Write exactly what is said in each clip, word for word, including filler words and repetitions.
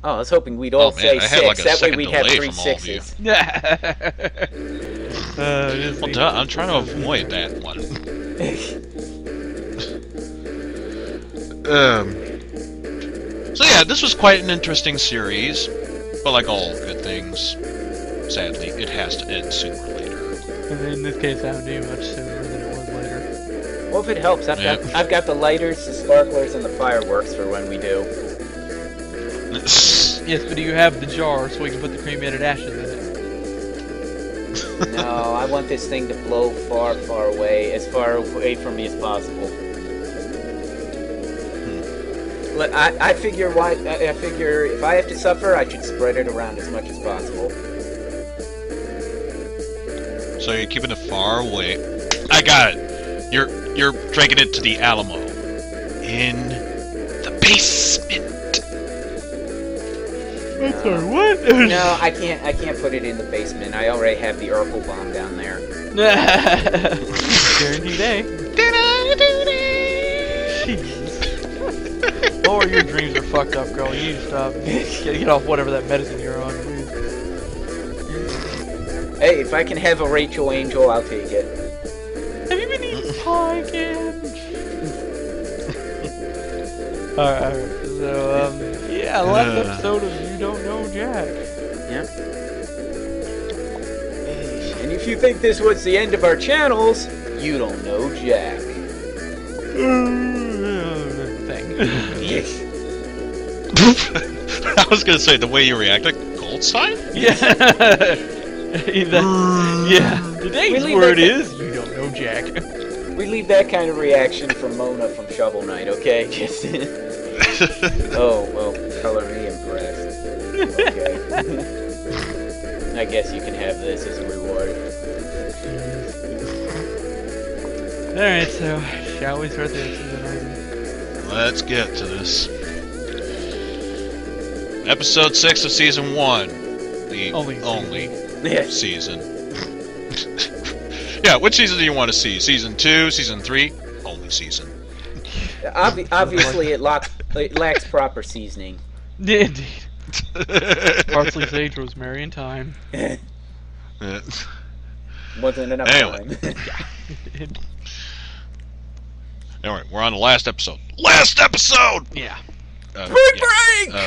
Oh, I was hoping we'd all oh, say man, six. Like that way we'd have three sixes. Yeah. uh, well, duh, I'm trying to avoid that one. um. So yeah, this was quite an interesting series, but like all good things, sadly, it has to end sooner or later. In this case, I would do much sooner than it was later. Well, if it helps, I've yeah. got I've got the lighters, the sparklers, and the fireworks for when we do. Yes, but do you have the jar so we can put the cremated ashes in it? No, I want this thing to blow far, far away, as far away from me as possible. Hmm. Look, I I figure why I, I figure if I have to suffer, I should spread it around as much as possible. So you're keeping it far away. I got it. You're you're dragging it to the Alamo in the basement. I'm sorry, what? No, I can't. I can't put it in the basement. I already have the Urkel bomb down there. Guarantee day. Jeez. Or your dreams are fucked up, girl. You need to stop. Get, get off whatever that medicine you're on, please. Hey, if I can have a Rachel Angel, I'll take it. Have you been eating pie again? Alright, alright. So, um, yeah, last uh. episode of You Don't Know Jack. Yeah. And if you think this was the end of our channels, you don't know Jack. Thing. Yes. I was gonna say the way you reacted, gold sign? Yeah. Yeah. Today's word is You Don't Know Jack. We leave that kind of reaction from Mona from Shovel Knight, okay? Just oh, well, color me impressed. Okay. I guess you can have this as a reward. Alright, so, shall we start this season, Eizen? Let's get to this. Episode six of season one. The Only only, Yeah. season. Yeah, which season do you want to see? Season two, season three? Only season. Obvi obviously, it, lock it lacks proper seasoning. Indeed. Parsley, sage, rosemary, and thyme. Yeah. Wasn't enough Anyway. time. Alright, we're on the last episode. Last episode! Yeah. Uh, Break, yeah. break! Uh,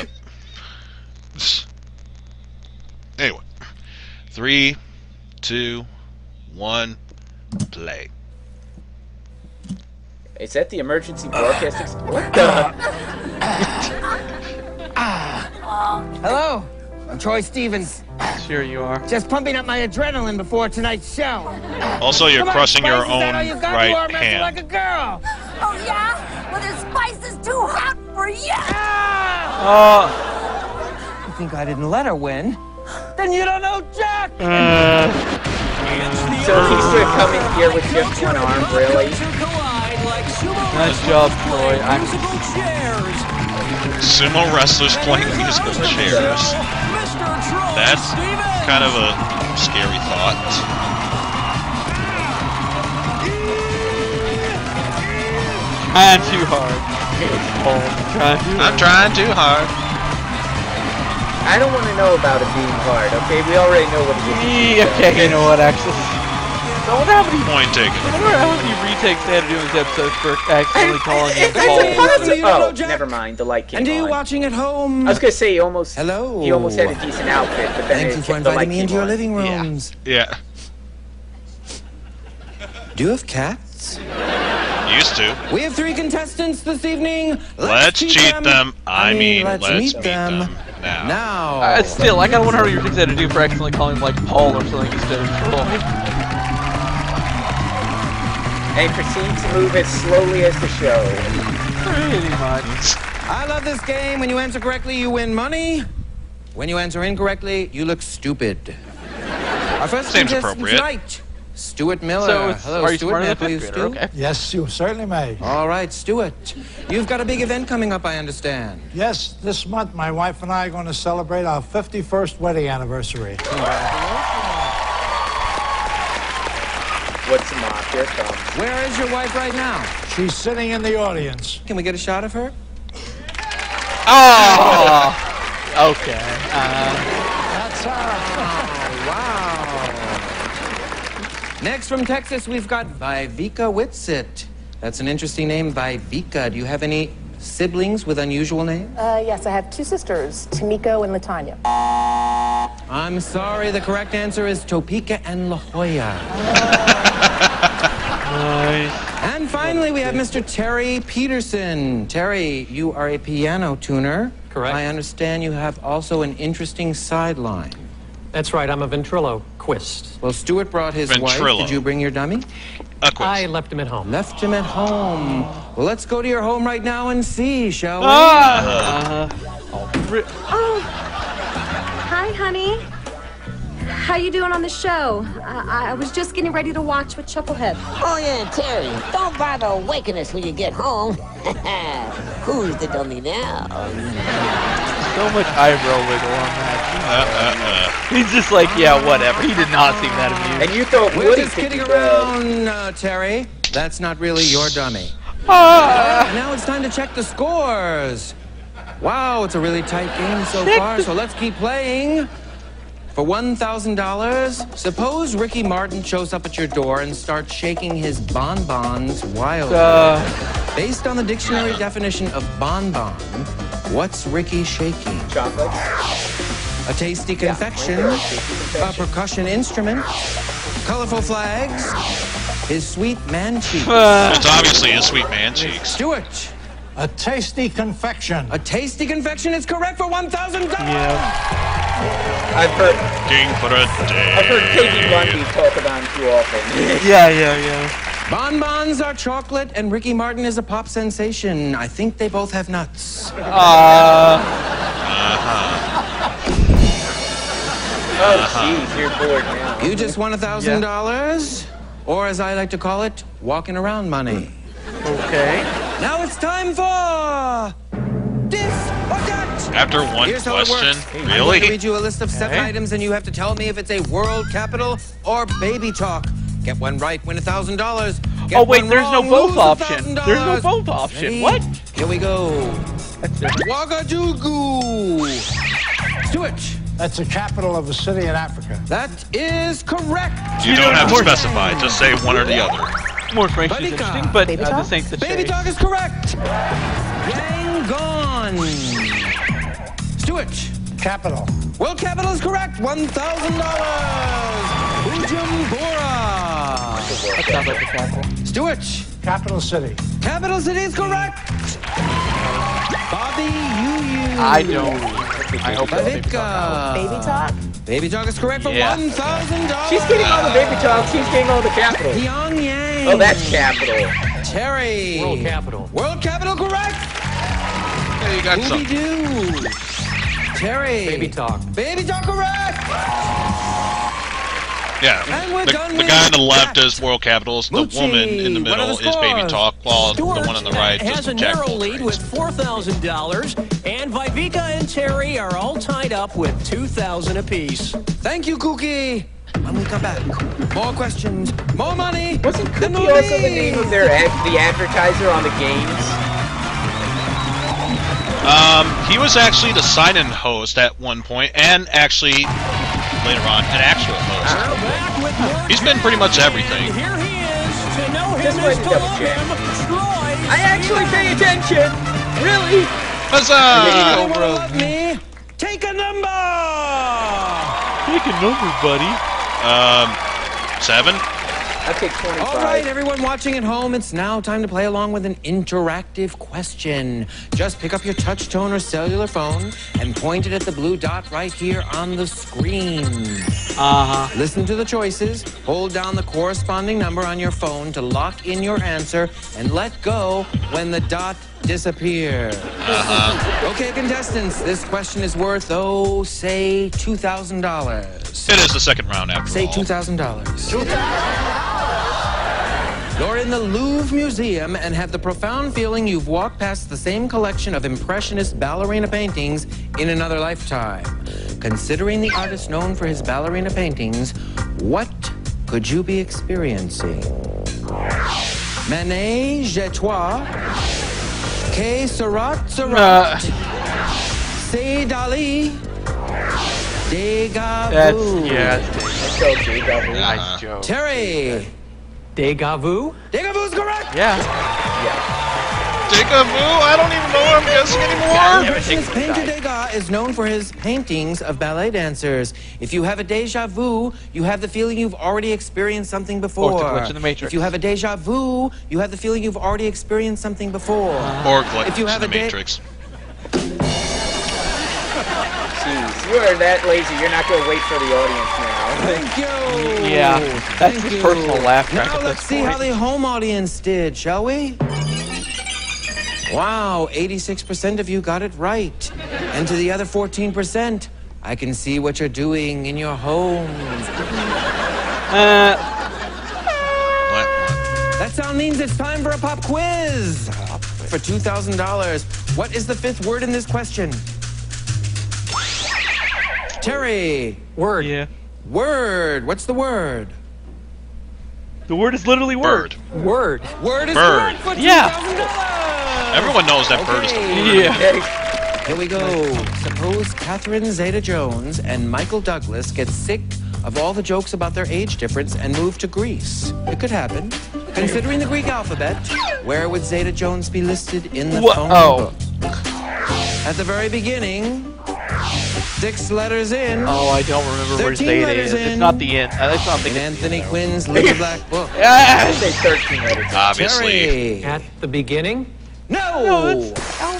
anyway. Three, two, one, play. Is that the emergency broadcasting? What the? Hello, I'm Troy Stevens. Sure you are. Just pumping up my adrenaline before tonight's show. Also, you're Come on, crushing your Spice, is that all own you got? right You are messing hand. like a girl. Oh yeah? Well, this spice is too hot for you! Oh. You think I didn't let her win? Then you don't know Jack! Uh, So he's gonna come in here with just one arm, really? nice job, Troy. I'm Sumo wrestlers playing musical chairs. That's kind of a scary thought. trying too hard. Oh, trying too I'm hard. trying too hard. I don't want to know about it being hard, okay? We already know what it is. Yeah, okay, you know what, actually. I wonder how many, Point taken. I wonder how many retakes they had to do in this episode for accidentally calling him It's Paul. impossible. You don't know Oh, Jack? never mind. The light came And are you on. watching at home? I was gonna say he almost. Hello. He almost had a decent outfit, but then Thank it, you for the light inviting me came into your on. living rooms. Yeah. Do you have cats? Used to. We have three contestants this evening. Let's cheat them. I mean, let's let's meet meet them. them. Now. Now. Uh, still, I gotta wonder how many retakes they had to do for accidentally calling him like Paul or something instead of Troy. And proceeds to move as slowly as the show. Pretty much. I love this game. When you answer correctly, you win money. When you answer incorrectly, you look stupid. Our first Seems contestant appropriate. tonight, Stuart Miller. So, it's, Hello, are you Stuart. smarter May I than a call you fifth grader? Stu? Okay. Yes, you certainly may. All right, Stuart. You've got a big event coming up, I understand. Yes, this month my wife and I are going to celebrate our fifty-first wedding anniversary. What's the mock? Here it comes. Where is your wife right now? She's sitting in the audience. Can we get a shot of her? Oh! Okay. Uh, That's uh, Wow. Next from Texas, we've got Viveka Whitsit. That's an interesting name, Viveka. Do you have any siblings with unusual names? Uh, yes, I have two sisters, Tamiko and Latanya. I'm sorry, the correct answer is Topeka and La Jolla. nice. And finally, we have Mister Terry Peterson. Terry, you are a piano tuner. Correct. I understand you have also an interesting sideline. That's right, I'm a ventriloquist. Well, Stuart brought his wife. Ventrilo. Did you bring your dummy? A quiz. I left him at home. Left him at home. Well, let's go to your home right now and see, shall we? Ah! Uh, Oh, hi, honey. How you doing on the show? I, I was just getting ready to watch with Chucklehead. Oh, yeah, Terry. Don't bother waking us when you get home. Who's the dummy now? so much eyebrow wiggle on that. Uh, uh, uh. He's just like, yeah, whatever. He did not seem that amused. And you thought We're Woody just could kidding do that. around, uh, Terry. That's not really your dummy. Ah! Now it's time to check the scores. Wow, it's a really tight game so far, so let's keep playing. For one thousand dollars, suppose Ricky Martin shows up at your door and starts shaking his bonbons wildly. Uh, Based on the dictionary definition of bonbon, what's Ricky shaking? Chocolate. A tasty confection, a percussion instrument, colorful flags, his sweet man cheeks. It's obviously a sweet man cheeks. Stuart, a tasty confection. a tasty confection is correct for one thousand dollars. yeah. I've heard, King for a day. I've heard Katie Lundy talk about him too often. Yeah, yeah, yeah. Bonbons are chocolate, and Ricky Martin is a pop sensation. I think they both have nuts. Uh, Oh, jeez, you're bored now. You just won one thousand dollars, or as I like to call it, walking around money. okay. Now it's time for Diff or Dat. After one Here's how it question? works. I'm going to Really? read you a list of seven Okay. items, and you have to tell me if it's a world capital or baby talk. Get one right, win one thousand dollars. Oh, wait, there's no both option. There's no both option. Ready? What? Here we go. That's it. Ouagadougou. Stuart. That's the capital of a city in Africa. That is correct. You don't have to specify. Just say one or the other. More French is Viveka. interesting, but Baby uh, talk? this ain't the Baby chase. talk is correct. Yangon. Stuart. Capital. World capital is correct. one thousand dollars. Bujumbura. That sounds like the capital. Stuart. Capital city. Capital city is correct. Bobby Yu. I don't. I hope that's baby talk. Viveka. Baby talk? Baby talk is correct for Yeah. one thousand dollars. She's getting all the baby talk, she's getting all the capital. Pyongyang. Oh, that's capital. Terry. World capital. World capital correct. Yeah, you got some. Scooby-Doo. Terry. Baby talk. Baby talk correct. Yeah. And we're The, done the with guy on the left that. is world capitals. The Moochie, woman in the what are middle the is baby scores? talk, while Stuart the one on the right has is a Jack narrow lead with four thousand dollars, and Viveka and Terry are all tied up with two thousand dollars apiece. Thank you, Cookie. When we come back, more questions, more money. Wasn't and Cookie more also the leads. name of their ad the advertiser on the games? Um, he was actually the sign-in host at one point, and actually later on an actual host. We're back with more He's been pretty much everything. And here he is. To know him Just is wanted to to double love check. him. Troy. I actually pay attention! Really? Huzzah! You wanna love me? Take a number. Take a number, buddy. Um, seven? I'll take twenty-five. All right, everyone watching at home, it's now time to play along with an interactive question. Just pick up your touch tone or cellular phone and point it at the blue dot right here on the screen. Uh-huh. Listen to the choices, hold down the corresponding number on your phone to lock in your answer, and let go when the dot disappears. Uh-huh. Okay, contestants, this question is worth, oh, say two thousand dollars. It is the second round after Say all. two thousand dollars. You're in the Louvre Museum and have the profound feeling you've walked past the same collection of impressionist ballerina paintings in another lifetime. Considering the artist known for his ballerina paintings, what could you be experiencing? Manet, je toi, que sera, sera. Uh. Say Dali. Deja That's vu. yeah. That's So deja vu. nice joke. Terry. Deja vu? Deja vu is correct. Yeah. Deja vu? I don't even know what I'm guessing anymore. Impressionist painter Degas is known for his paintings of ballet dancers. If you have a deja vu, you have the feeling you've already experienced something before. Or the glitch in the Matrix. If you have a deja vu, you have the feeling you've already experienced something before. Or glitch If you have in the a de- Matrix. Jeez, you are that lazy. You're not going to wait for the audience now. Thank you. Yeah. That's Thank his you. personal laugh track Now at let's this see point. how the home audience did, shall we? Wow, eighty-six percent of you got it right. And to the other fourteen percent, I can see what you're doing in your homes. Uh, What? That sound means it's time for a pop quiz. For two thousand dollars. What is the fifth word in this question? Terry. Word. yeah. Word. What's the word? The word is literally word. Bird. Word. Word is Bird. correct for two Yeah. thousand dollars. Everyone knows that bird is the word. Yeah. Here we go. Suppose Catherine Zeta-Jones and Michael Douglas get sick of all the jokes about their age difference and move to Greece. It could happen. Considering the Greek alphabet, where would Zeta-Jones be listed in the Wha- phone oh. book? At the very beginning, six letters in. Oh, I don't remember where thirteen Zeta letters is. in. It's not the end. Uh, it's not the In Anthony Quinn's Little Black Book. I say thirteen letters. Obviously. Terry. At the beginning? No!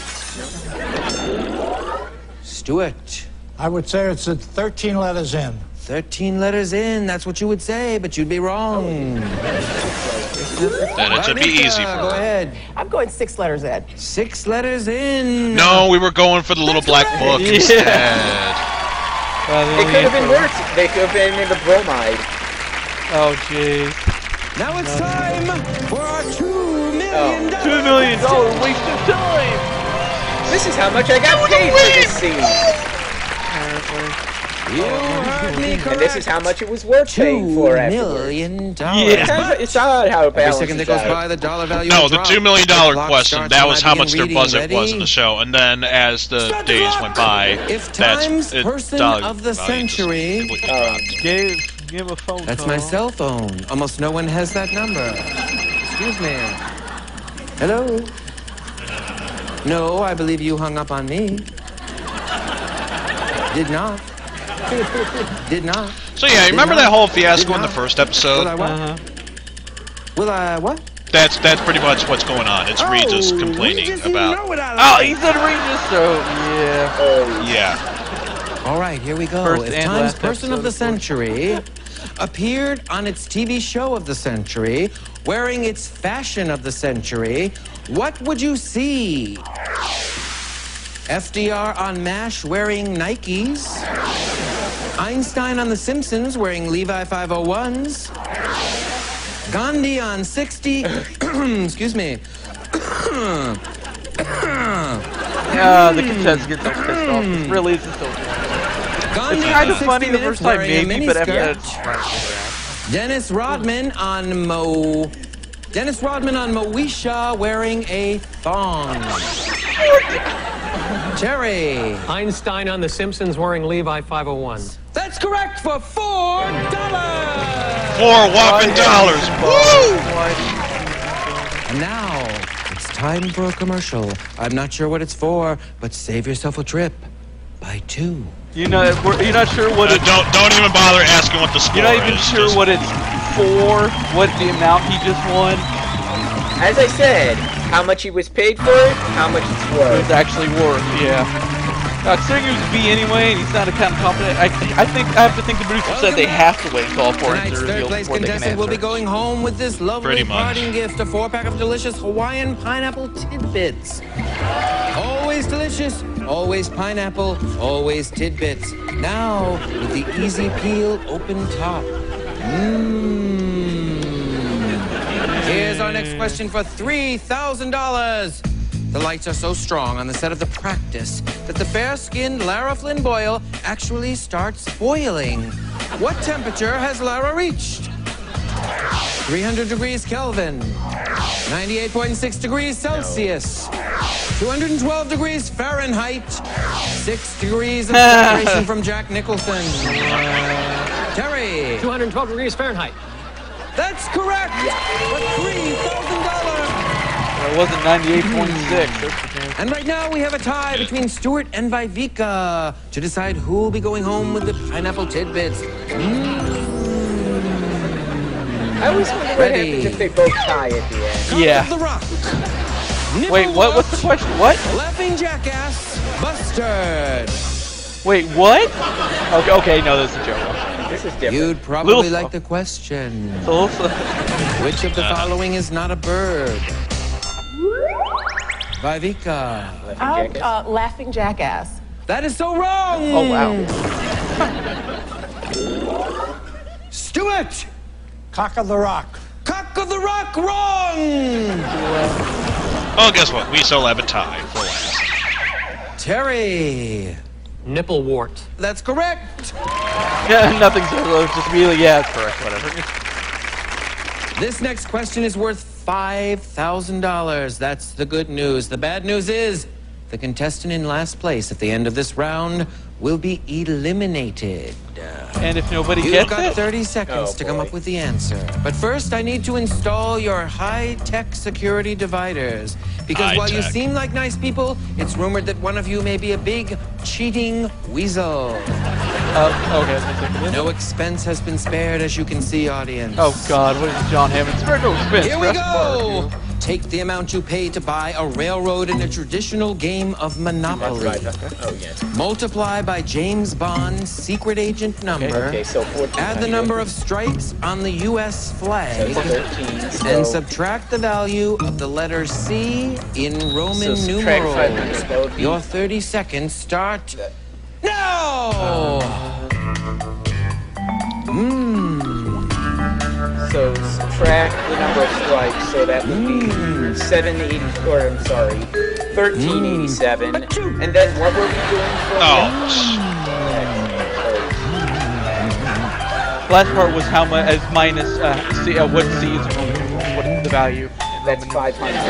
Stuart. I would say it's at thirteen letters in. thirteen letters in, that's what you would say, but you'd be wrong. Then it should be Monica, easy for Go her. ahead. I'm going six letters in. Six letters in. No, we were going for the little black book Yeah. instead. Uh, It could have been worse. They could have been in the bromide. Oh, jeez. Now it's time for our two million dollars. Two million dollar waste of time. This is how much I got paid for this scene. You heard me correct. And this is how much it was worth paying Two for afterwards. million dollars. Yeah. It's, kind of- it's odd how it Every balances second that goes out. by, the dollar value No, will the drop. two million dollar The clock question, starts that when was I how begin much their reading. budget was Ready? in the show. And then as the Start the days clock. went by, If that's time's it, person dollar of the value just century- completely Um, dropped. Give, give a phone That's call. my cell phone. Almost no one has that number. Excuse me. Hello? No, I believe you hung up on me. Did not. Did not. So yeah, you remember not. that whole fiasco Did in the not. first Will I episode? what? Uh-huh. Will I what? That's that's pretty much what's going on. It's Regis Oh, complaining Regis, you about. know what I Oh, like. he said Regis, so yeah. Oh, Yeah. All right, here we go. First If and Time's last person of episode, the of course. century appeared on its T V show of the century, wearing its fashion of the century, what would you see? F D R on MASH wearing Nikes. Einstein on The Simpsons wearing Levi five oh ones. Gandhi on sixty. Excuse me. Yeah, the contestant gets so pissed off. It really is just so. Gandhi It's kind on of funny sixty the minutes first time, wearing a maybe, but after that, miniskirt. it's Dennis Rodman on Mo. Dennis Rodman on Moesha wearing a thong. Terry. Einstein on The Simpsons wearing Levi five oh ones. That's correct for four dollars. Four whopping dollars. Woo! And now it's time for a commercial. I'm not sure what it's for, but save yourself a trip. Buy two. You know, we're- you're not sure what Uh, it's. don't don't even bother asking what the score You're not even is. sure Just- what it's for. What the amount he just won. as I said, how much he was paid for it, how much it's It worth. was actually worth. Yeah. Uh, considering he was a B anyway, and he sounded kind of confident. I, I think I have to think the producer said they have to wait until all four ends Tonight's are third revealed place before they can contestant will be answer. going home with this lovely Pretty much. parting gift, a four pack of delicious Hawaiian pineapple tidbits. Always delicious, always pineapple, always tidbits. Now with the easy peel open top. Mmm. Here's our next question for three thousand dollars. The lights are so strong on the set of The Practice that the fair-skinned Lara Flynn Boyle actually starts boiling. What temperature has Lara reached? three hundred degrees Kelvin, ninety-eight point six degrees Celsius, two hundred twelve degrees Fahrenheit, Six degrees of separation from Jack Nicholson. Terry. two hundred twelve degrees Fahrenheit. That's correct. For three thousand dollars. It wasn't ninety-eight point six. And right now we have a tie between Stuart and Viveka to decide who will be going home with the pineapple tidbits. Mm. I always wonder what happens if they both tie at the end. Yeah. The rock. Wait, what? What's the question? What? Laughing jackass, Bustard. Wait, what? Okay, okay, no, this is a joke. This is different. You'd probably Little like the question. So, Which of the following is not a bird? Viveka. Uh, uh, laughing jackass. That is so wrong. oh wow. Stuart. Cock of the rock. Cock of the rock, wrong. Oh, guess what? We still have a tie for last. Terry. Nipple wart. That's correct. Yeah, nothing so just really, yeah, it's correct, whatever. This next question is worth five thousand dollars. That's the good news. The bad news is the contestant in last place at the end of this round will be eliminated. And if nobody You've gets got it? thirty seconds Oh, to come boy. up with the answer. But first, I need to install your high-tech security dividers. Because while you High-tech. seem like nice people, it's rumored that one of you may be a big cheating weasel. Uh, okay, that's it. No expense has been spared, as you can see, audience. Oh god, what is John Hammond? Spare no expense. Here we Rest go! bar. Take the amount you pay to buy a railroad in a traditional game of Monopoly. Right, okay. Oh, yes. Multiply by James Bond's secret agent number. Okay, so fourteen. Add the number of stripes on the U S flag. So thirteen. So, And subtract the value of the letter C in Roman So subtract numerals. five hundred, that would be- Your thirty seconds start now! Mmm. so subtract the number of stripes. So that would be seven eighty. Or I'm sorry, thirteen eighty-seven. And then what were we doing for? Oh. Last part was how much as minus uh, C, uh what C is in Roman numerals, what is the value? That's five hundred.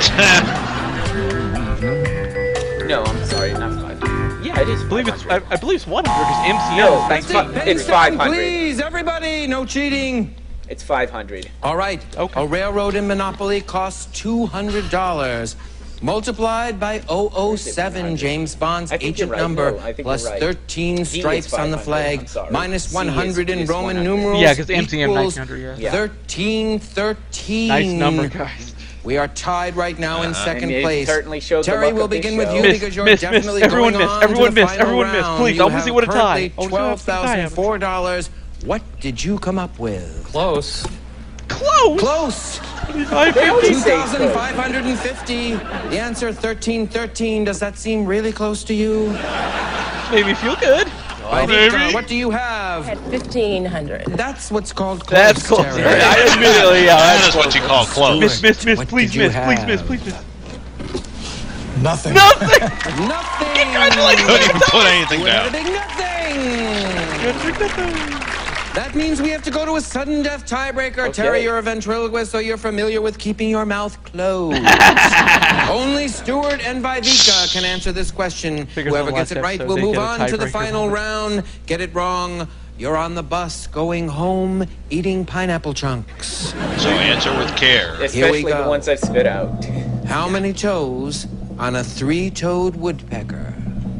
No, I'm sorry, not five hundred. Yeah, it is. I believe it's I, I believe it's one hundred because M C L No, is it's, nineteen. fi- it's five hundred. Please, everybody, no cheating. It's five hundred. All right. Okay. A railroad in Monopoly costs two hundred dollars. Multiplied by zero zero seven, James Bond's I think agent you're right. number, No, I think plus you're right. thirteen D is stripes on the five hundred. flag, I'm sorry. minus C one hundred is- in is Roman one hundred. numerals Yeah, 'cause M C M equals nineteen hundred, yeah. thirteen thirteen. Nice number, guys. We are tied right now in Uh-huh. second And it place. certainly showed the Terry, luck we'll of this begin with show. you Miss, because you're miss, definitely miss. Everyone going miss, on everyone to the miss, final everyone miss. round. Please, You I wanna see have what a tie. currently I wanna see twelve what a tie thousand happens. four dollars. What did you come up with? Close. Close! Close. five They always two say thousand close. five hundred fifty. The answer thirteen thirteen. Does that seem really close to you? Made me feel good. Viveka, what do you have? At fifteen hundred. That's what's called close. That's close. Terry. I admittedly, yeah, That that's is what you call close. Miss, miss, miss, What please did you miss, please have? miss, please miss. Nothing. Nothing! Nothing. Congratulations! Couldn't even put anything We're down. having nothing. That means we have to go to a sudden death tiebreaker. Okay. Terry, you're a ventriloquist, so you're familiar with keeping your mouth closed. Only Stuart and Viveka can answer this question. Figures Whoever on the gets last it right episode, will they move get a on to the tiebreaker. final round. Get it wrong, you're on the bus going home eating pineapple chunks. So answer with care. Especially the go. ones I've spit out. How many toes on a three-toed woodpecker?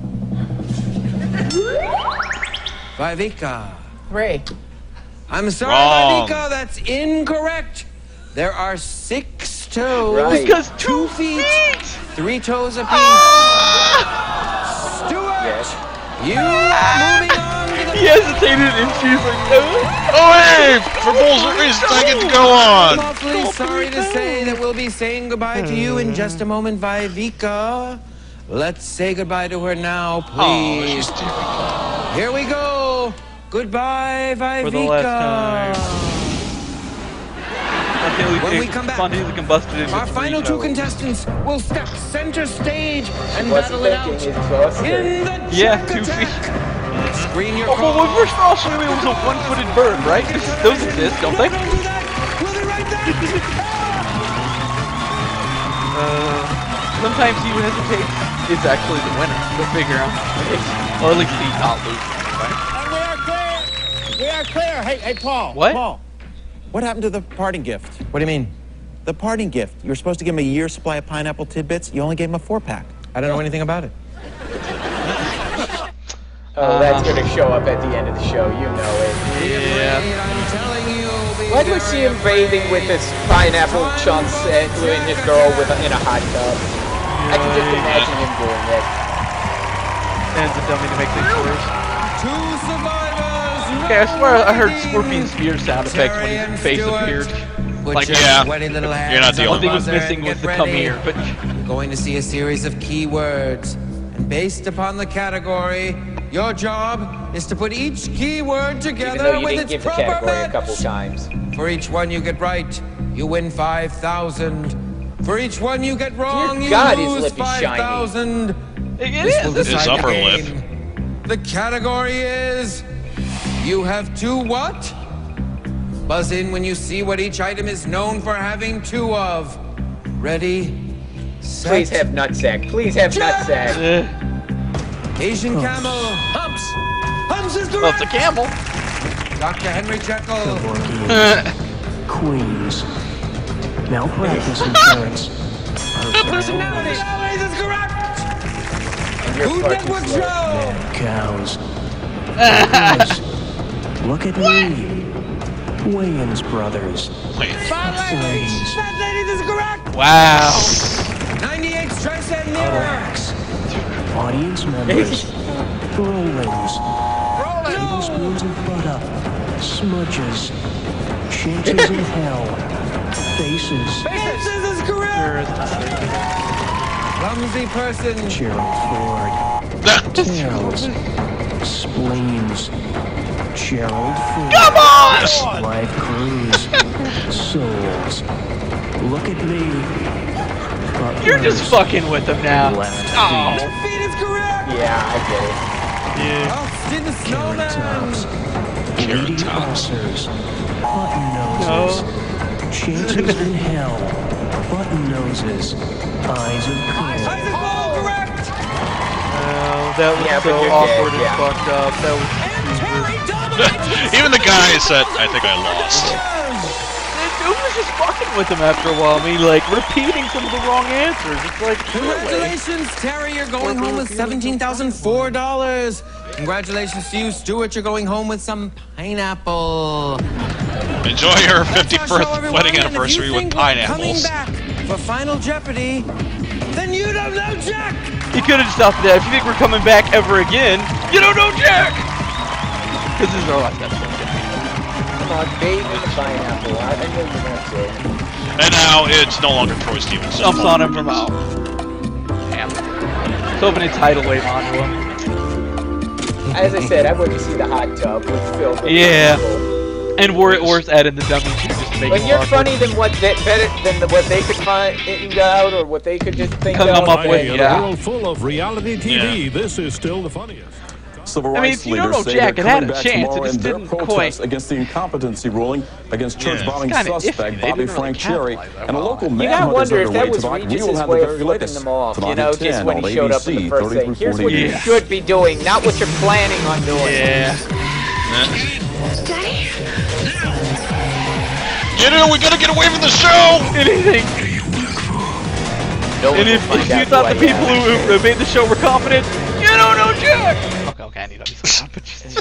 Viveka. Three. I'm sorry, Wrong. Viveka, that's incorrect. There are six toes. Right. Because Two two feet, feet! three toes apiece. Stuart, Yes. you are moving on to the He hesitated and she's like, no. Oh, hey! For bullshit reasons, I get to go I'm on. awfully sorry to say that we'll be saying goodbye to you in just a moment, Viveka. Let's say goodbye to her now, Oh, please. she's typical. Here we go. Goodbye, Viveka. For the last time. When we come back, Spontaneously combusted into our final two three contestants will step center stage and Wasn't battle it out thinking it's Buster. in the Yeah, Jack two Attack. feet. Screen your Oh, well, call. when we're all assuming it was a one-footed bird, right? Those exist, don't they? Don't do that. We'll be right back. Uh, sometimes he hesitates. It's actually the winner. Go figure out. Or at least he's not losing. And we are clear. We are clear. Hey, hey, Paul. What? Paul. What happened to the parting gift? What do you mean? The parting gift. You were supposed to give him a year's supply of pineapple tidbits. You only gave him a four-pack. I don't know anything about it. Oh, that's going to show up at the end of the show. You know it. Yeah. Why do we see him bathing with his pineapple chunks and his girl with a, in a hot tub? I can just imagine him doing it. And the dummy to make things worse. Two survivors. Okay, I swear I heard Scorpion Spear sound effects when his face appeared. Like, yeah, yeah. you're not the only one. one. One thing was missing was the come here, but... You're going to see a series of keywords. And based upon the category, your job is to put each keyword together Even though you with didn't its give the proper category match. a couple times. For each one you get right, you win five thousand. For each one you get wrong, Dear you God, his lose lip is five thousand. It This will is. His decide upper the lip. game. The category is... You have two what? Buzz in when you see what each item is known for having two of. Ready? Set. Please have nutsack. Please have nutsack. Eh. Asian camel. Humps. Humps is Well, it's a correct. camel. Doctor Henry Jekyll. Queens. Malpractice insurance. Personality always is correct. And you're Food fucking Network slow. Show. Cows. Look at me. Wayans Brothers. Wait. Fat ladies. Fat ladies is correct. Wow. ninety-eight strikes and nearer. Audience members. Rollins. Tablespoons of butter. Smudges. Chances in hell. Faces. Faces is correct. Clumsy person. Gerald Ford. Tails. Spleens. Gerald Ford. Come on! Live Cruise. Souls. Look at me. Butlers. You're just fucking with him now. Left Oh. Left feet is correct. Yeah, I get it. Yeah. Austin the Carrot Snowman. tops. Lady officers. Button noses. Chances in hell. Button noses. Eyes of coal. Isaac Ball correct. Oh, that was Yeah, but so you're awkward dead, and yeah. fucked up. That was And Terry dominates. Even the guy said, I think I lost. Dude was just fucking with him after a while. I mean, like, repeating some of the wrong answers. It's like, Congratulations, Terry. You're going home with seventeen thousand four dollars. Congratulations to you, Stuart. You're going home with some pineapple. Enjoy your That's our show, fifty-first everyone. wedding And if you anniversary with think we're coming pineapples. back for Final Jeopardy, then you don't know Jack. you could have stopped that. If you think we're coming back ever again, you don't know Jack! Because this is our last episode. Come on, bathe in the pineapple. I I know you're going to say. And now it's no longer Troy Stevenson. Jumps on him from out. Damn. Let's open a tidal wave onto him. As I said, I wouldn't see the hot tub with Phil. Yeah. And we're worse adding the dummy too, just to make When it you're awkward. funny than what they, better than the, what they could find out or what they could just think Come of. up with, In yeah. a world full of reality T V, this is still the funniest. Civil I mean, rights if you don't leaders know say Jack, they're it had coming a back chance, it tomorrow just in their didn't protest quite- against the incompetency ruling against church Yeah. bombing It's kinda suspect iffy. They Bobby didn't really Frank Cherry, capitalize that and a well. local You manhunt gotta is wonder if underway that was tonight. We will Regis' have way the of very flipping latest them off, tonight you know, at just ten when on he showed up in the A B C, first thirty thing. through Here's what you forty-eight. should be doing, not what you're planning on doing. Yeah. Daddy? Get in, we gotta get away from the show! Anything. No one And will if, find if you out thought who the I people am. who, who made the show were confident, you don't know Jack! Okay, okay, I need to stop. But just...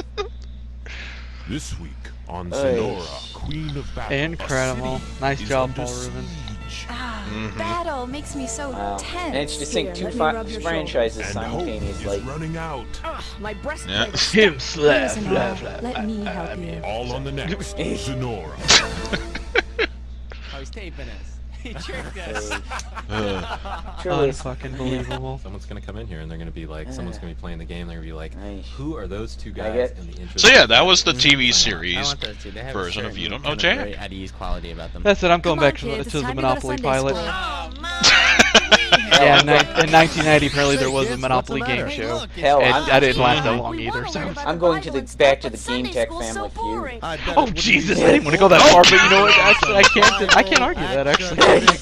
This week on Oy. Sonora, Queen of Battle. Incredible. Nice job, Paul Rubin. Ah, Mm-hmm. battle makes me so Wow. tense. Managed to sync two Here, let me fi rub your franchises And hope simultaneously. is running out. shoulder. My breastplate Yeah. is Him stuck. slap, Listen, slap, Al, slap, let me slap, help slap. you. All on the next Sonora. Oh, he's taping us. He tricked us. Truly, Unfucking believable. Someone's gonna come in here and they're gonna be like, someone's gonna be playing the game. They're gonna be like, Nice. who are those two I guys get- in the intro? So yeah, that was the T V I series want those two. They have a version of certain You Don't Know kind of Jack. very at ease quality about them. That's it, I'm going Come on, back to, kids, the- it's to the time to go to Monopoly Sunday pilot. school. Hell, Yeah, I'm in, going- ni- in nineteen ninety, apparently there was a Monopoly game show. Hell, and I'm- that didn't last that long either. So. I'm going to the back to the Game Tech Family Feud. Oh Jesus! I didn't want to go that far, but you know what? Actually, I can't. I can't argue that. Actually,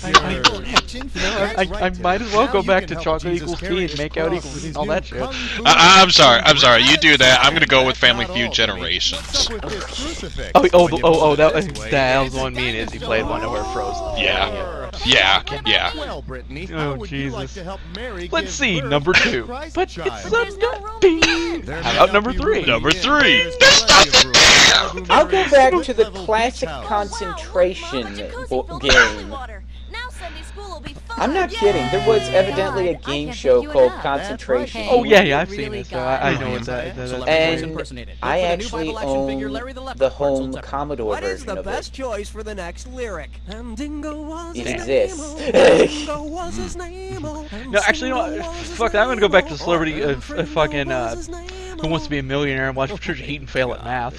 I, I, I might as well go back to chocolate equals tea and make out equals and all that shit. I, I'm sorry. I'm sorry. You do that. I'm gonna go with Family Feud Generations. Oh, oh, oh, oh! That was that was the one me and Izzy played one where Frozen. Yeah. Yeah. Yeah. Oh Jesus! Let's see number two, but it's a B. How about number three? Number three. I'll go back to the classic concentration bo- game. I'm not kidding. There was evidently a game show called Concentration. Oh yeah, yeah, I've seen it, so I, I know what that, that, that And I actually own the home Commodore What is version the of best it. choice for the next lyric? And Dingo was It his exists. name, Dingo was his name, and No, actually, you know what? Fuck that. I'm gonna go back to celebrity. Uh, f- uh, fucking. Uh, Who Wants to Be a Millionaire and watch Patricia Heaton fail at math.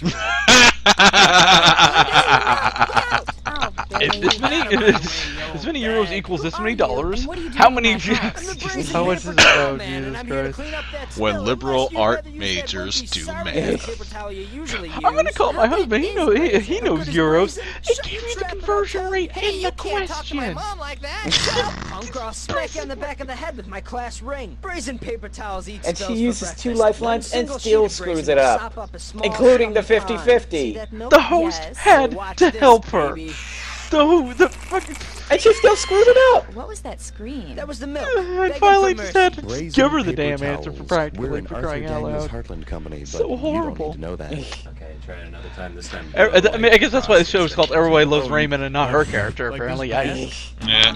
If this many, if this many euros equals this many dollars, how many? How much is it? Oh Jesus Christ! When liberal art majors do math. I'm gonna call my husband. He knows. He, he knows euros. He gave me the conversion rate in the question. I'll cross smack you on the back of the head with my class ring. Brazen paper towels eat And she spells uses for two breakfast. lifelines One and single still sheet of screws brazen it will up, sop a small including the crummy pond. fifty fifty. See that milk? The host Yes. had Watch to this, help her. baby. The the fucking. And she still screwed it up. What was that screen? That was the milk. I Begging finally for just mercy. had to Brazen give her the paper damn answer for towels. practically We're an for Arthur crying out Daniels loud. Heartland company, but So you horrible. don't need to know that. Okay, try it another time this time. Er, I mean, I guess that's why the show is called Everybody Loves Raymond and not her character, apparently. Yeah. Yeah.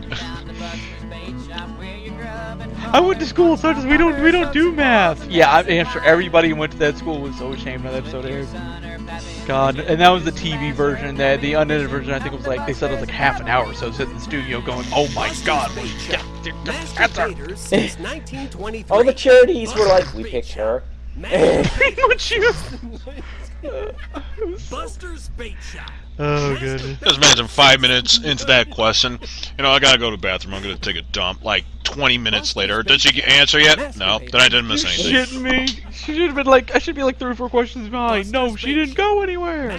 I went to school, so just we don't we don't do math. Yeah, I'm, I'm sure everybody who went to that school was so ashamed when that episode aired. God, and that was the T V version. That the unedited version, I think, was like they said it was like half an hour. So I was in the studio going, "Oh my God, yeah, that's her." Since nineteen twenty-three. All the charities were like, we picked her. What you? Buster's Bait Shop. Oh goodness. Just imagine five minutes into that question. You know, I gotta go to the bathroom. I'm gonna take a dump. Like twenty minutes later, did she answer yet? No. Then I didn't miss anything. Shitting me? She should have been like, I should be like three or four questions behind. No, she didn't go anywhere.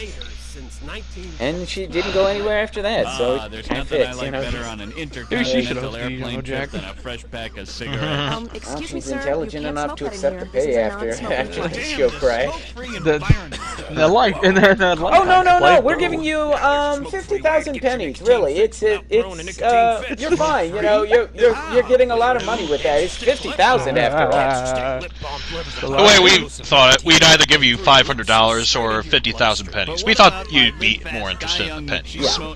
And she didn't go anywhere after that, so Ah, there's it kind of nothing I fits, like you know. better on an Maybe she should intercontinental have, you know, airplane Jack. trip than a fresh pack of cigarettes. Um, Well, excuse me, she's sir. intelligent you can't enough to smoke accept that the in here. This pay is a after non-smoking after the zone. show crash. The, the life and then the life. Oh no no no! We're giving you um fifty thousand pennies. Really, it's it, it's uh you're fine. You know you're you're you're getting a lot of money with that. It's fifty thousand after all. The way we thought it, we'd either give you five hundred dollars or fifty thousand pennies. We thought you'd be more interested in the pennies.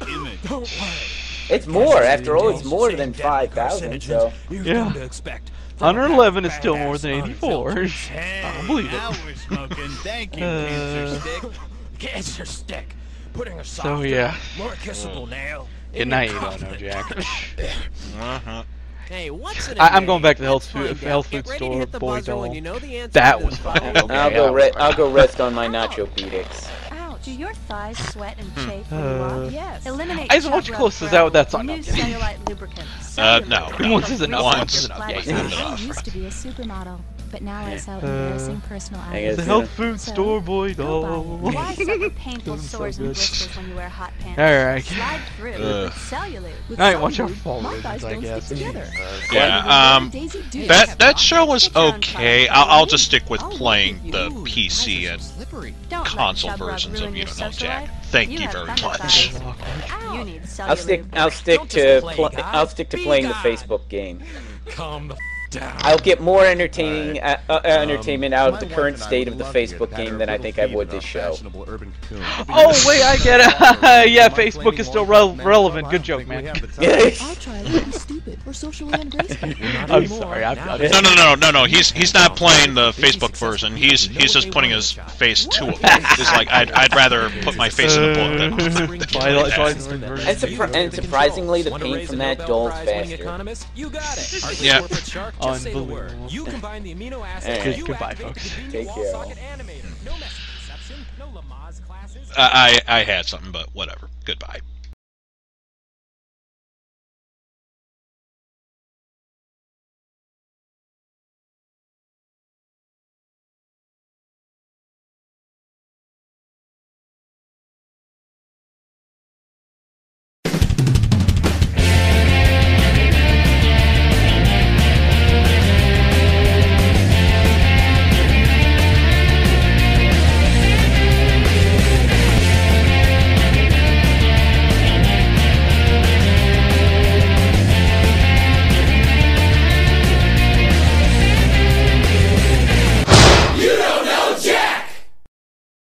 It's more after all. It's more than five thousand. So Yeah. one hundred eleven is still more than eighty-four. I don't believe it. Thank you, Uh, cancer stick. Cancer stick. Putting a So yeah. more kissable nail. Good night, you don't know, Jack. Uh-huh. Hey, what's in I, I'm a going back to the health Get food, fine, health Get food ready to store, hit the boy buzzer when doll. you know the answer That to was this fun. phone. Okay, I'll yeah, go re- whatever. I'll go rest on my nacho pedix. Ow, do your thighs sweat and chafe Uh, when you walk? Yes. Eliminate Eizen, why don't you close this out with that song? New I'm kidding. cellulite lubricant. Uh, no. no. Once is enough. Once. is enough. Yeah, Once yeah. is enough. I used to be a supermodel, but now I sell Uh, embarrassing personal I items. guess, The health food store, boy Go buy doll. it. Why suffer painful Doing so sores and good. blisters when you wear hot pants? Alright. Slide through Ugh. with cellulite. With Alright, watch out cellulite, for my followers, thighs I don't guess. stick together. Yeah, um, that that show was okay. I'll, I'll just stick with playing the P C and Don't let console chub rub versions ruin of You your Don't Know social Jack. life. Thank you have very thunder much. thighs. You need I'll stick cellulite. I'll stick to pl I'll stick to playing the Facebook game. Calm the f down. I'll get more entertaining uh, uh, entertainment out of the current state of the Facebook game than I think I would this show. Oh wait, I get it. Yeah, Facebook is still rel relevant. Good joke, man. I try to be stupid or socially ungraceful. I'm sorry. I'm, I'm No, no, no, no, no. He's he's not playing the Facebook version. He's he's just putting his face to a book. He's like, I'd I'd rather put my face in a book than. than Twilight, Twilight that. version. And, surpri and surprisingly, the pain from that dulls faster. You got it. Arthur Yeah. Corporate Shark, just say the word. Unbelievable. You combine the amino acids. Alright. you Goodbye, activate folks. the convenient Take wall care. socket animator. No message reception. No Lamaze classes. I I I had something, but whatever. Goodbye.